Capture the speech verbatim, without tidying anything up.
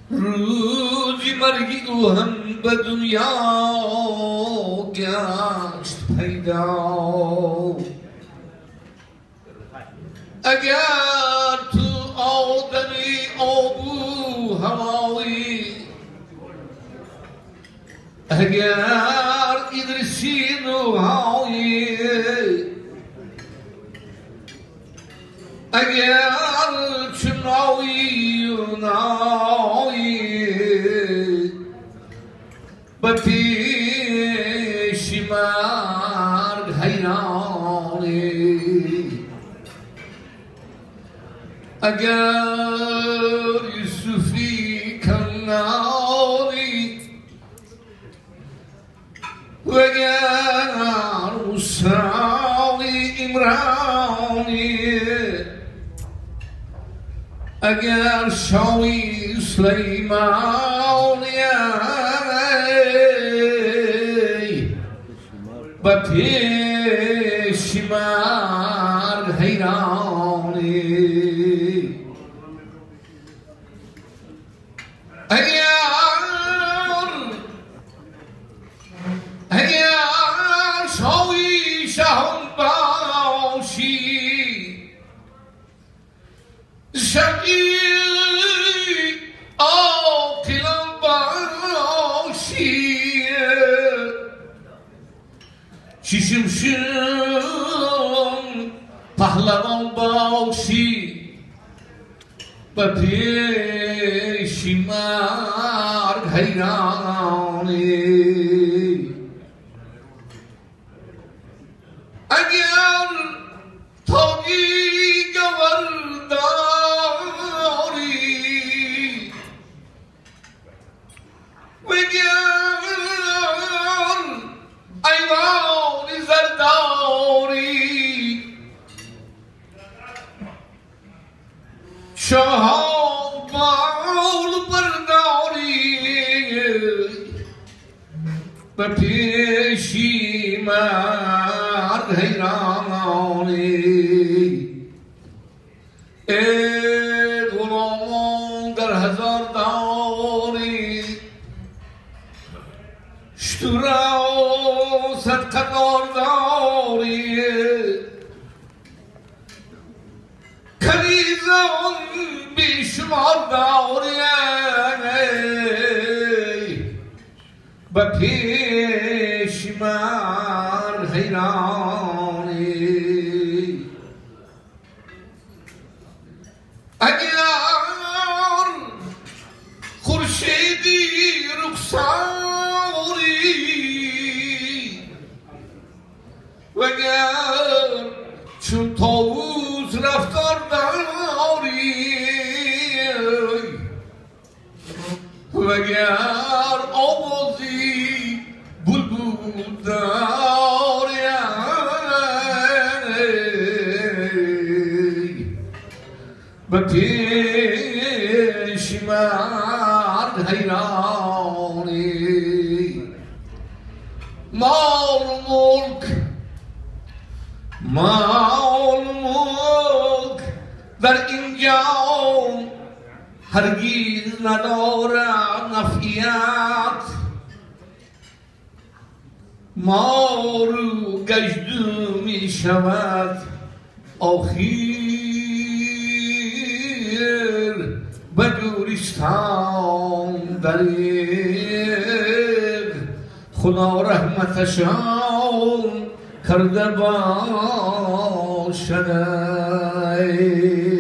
روزی مرگی او هم به دنیا گشت پیدا. اگر تو آدمی آبو هوایی، اگر ادریسی نوحایی، اگر چناوی و نایی، به پیش مرگ حیرانی. اگر یوسفی کناری و اگر موسوی عمرانی، اگر شاوی سلیمانی، به پیش مرگ حیرانی. اگر اگر شاوی شهم باشی، شبی عاقلم باشی، ششم شم پهلوان باشی، به پیش مرگ حیرانی. اگر تاگی گورداری و اگر ایوان زرداری، شاه بال برداری، به پیشی مرگ حیرانی. ای غلامان در هزار داری، شتورا صد قطار داری، کنیزان بیشمار داری، به پیش مرگ حیرانی. اگر خورشیدی رخساری و اگر چون طاووس رفتار داری و اگر آوازی بلبل داری به پیش مرگ حیرانی. مال ملک مال ملک در اینجا هرگز ندارد نفعیت. مارو گشت می شود آخر به گورستان دریغ. خدا رحمتشان کرده باشد.